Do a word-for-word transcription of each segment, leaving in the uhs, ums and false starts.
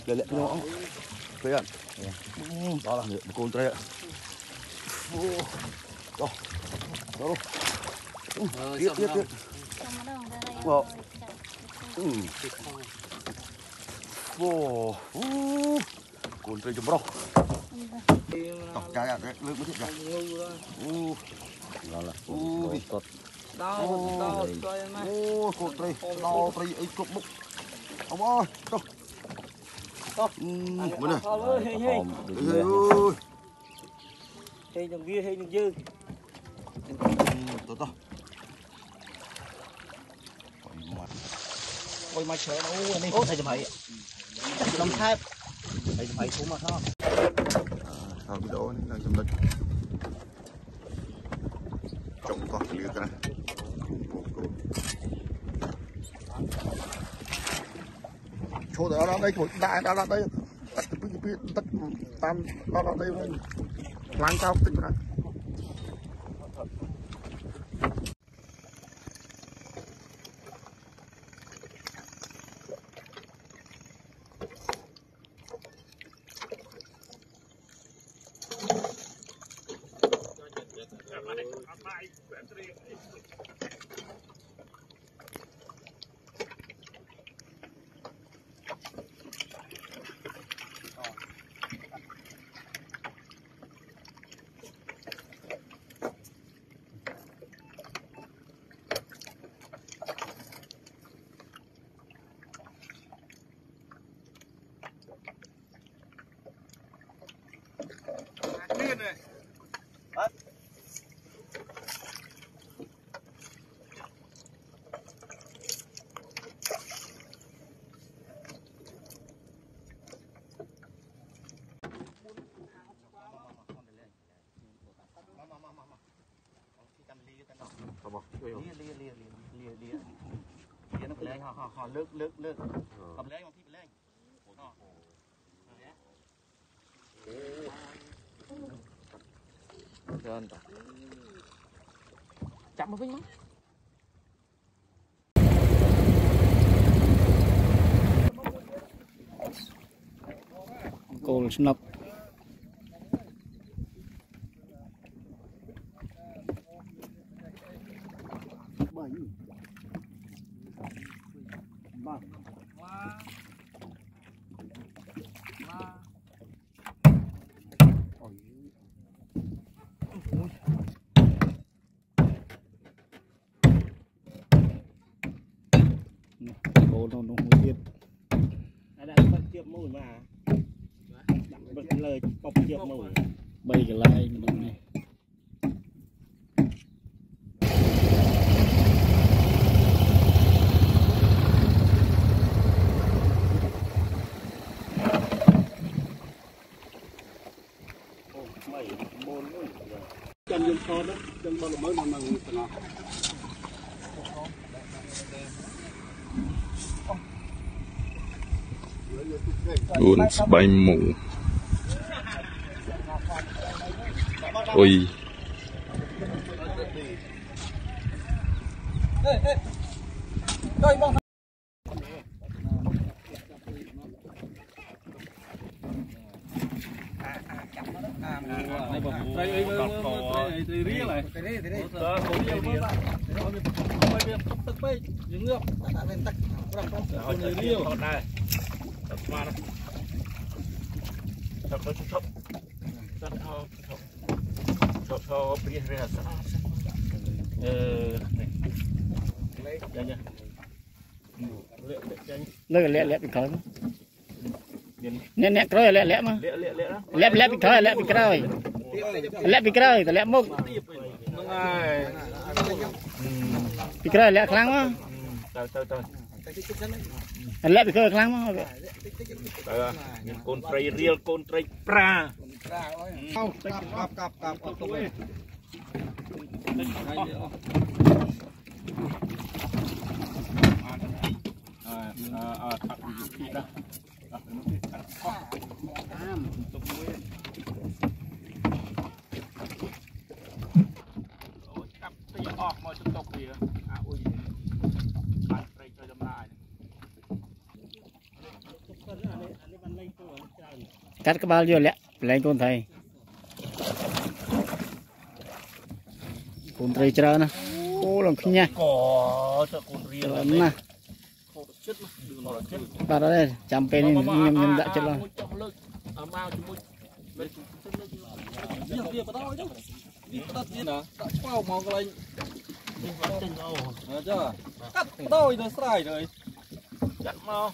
để lẹ nó thấy ạ đó là một con tre ạ đó đó tiếp tiếp tiếp wow wow con tre chấm rau tóc trái ạ lưỡi mới thích này đó là cột đau đau ô cột tre đau tre ấy cột bụng ông ơi đâu đâu bên này ơi hey hey ơi hey đừng bia hey đừng dư tốt tốt ôi mà chờ đâu này thầy mày làm thép thầy mày cũng mà sao sao cái đó này là chấm đất trồng con lưới cái này chỗ đó đó đây chỗ đại đó là đây tất tất tam đó là đây láng cao tinh này lia lia lia lia lia lia nó lên họ họ họ lướt lướt lướt cầm lên một tí lên chậm một vinh lắm cô snap cô nó nó không biết đã bật chiếc mũi mà bật lời bọc chiếc mũi bay cái lại mình này chân dùng to đó chân bao mới nằm nằm luôn bay mù ôi lẹ lẹ lẹ bị khởi nè nè khởi lẹ lẹ mà lẹ lẹ bị khởi lẹ bị khởi lẹ bị khởi lẹ mốc bị khởi lẹ kháng á lẹ bị khởi kháng á con trai real con trai pra cặp cặp cặp cặp ออกมาจนตกเรืออ่ะอุ้ยปานไปเจอจำลาย cắt cái bao nhiêu lẹ lấy con thầy con thầy chờ nè ô lòng khinh nha nè bà đó đây chăm pe nên nhâm nhâm đã chết rồi đôi nó sai rồi chặt mau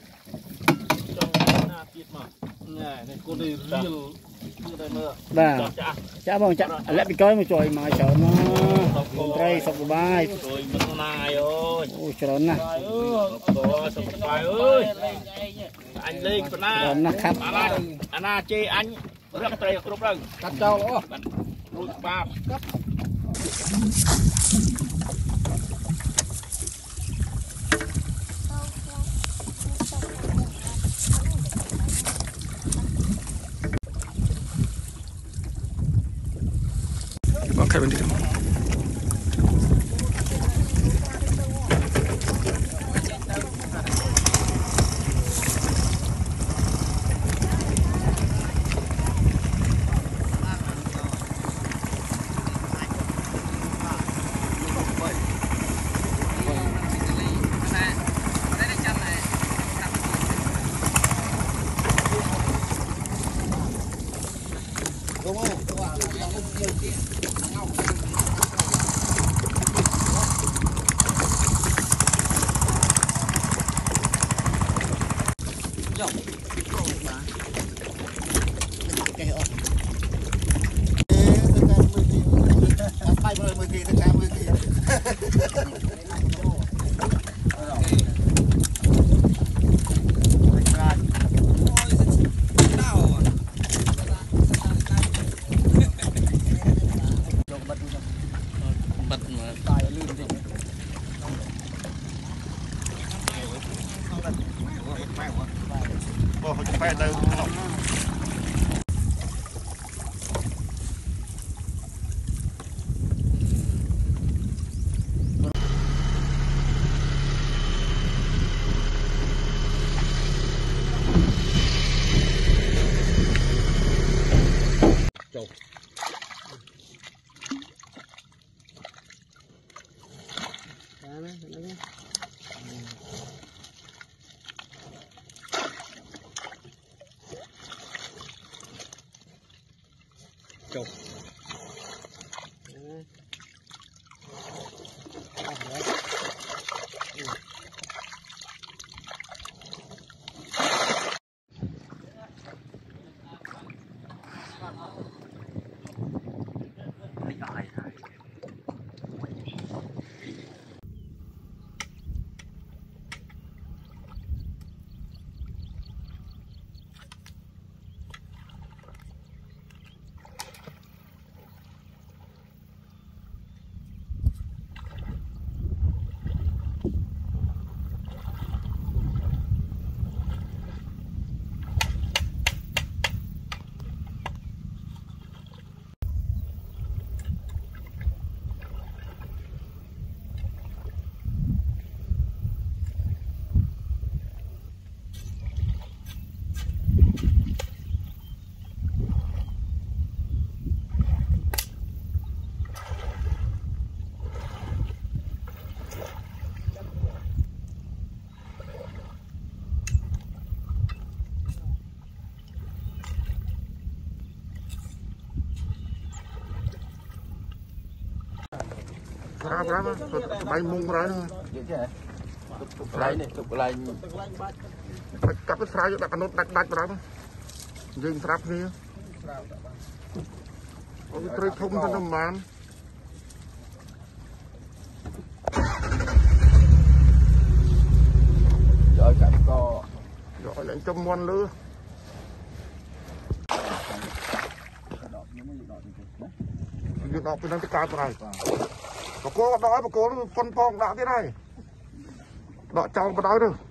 này con đi riêng như đây nữa bà chả mong chả lẽ bị coi một chồi mà chờ nó đây sọc bài rồi mình này ơi ôi chờ nè sọc bài ơi anh lên bên na nè khắp anh na chê anh rất tây cướp rừng cắt trâu đó lùi ba cắt Oke, bentar. Berapa berapa? Bayi mung berapa? Lại này, tục lại. Cặp cái fry đặt nốt đặt đặt berapa? Dừng frap kia. Có cái tray thông thân tầm màn. Rồi cặp co. Rồi lại châm mon lứa. Việc đọc từ năng cái cao này. Bà cô đói bà cô phân phong đã thế này. Đọ trâu bà đói được.